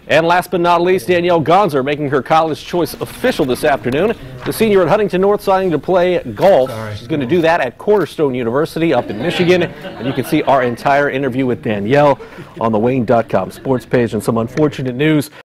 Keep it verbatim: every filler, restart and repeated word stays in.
And last but not least, Danielle Gonser making her college choice official this afternoon. The senior at Huntington North signing to play golf. She's going to do that at Cornerstone University up in Michigan. And you can see our entire interview with Danielle on the Wayne dot com sports page. And some unfortunate news.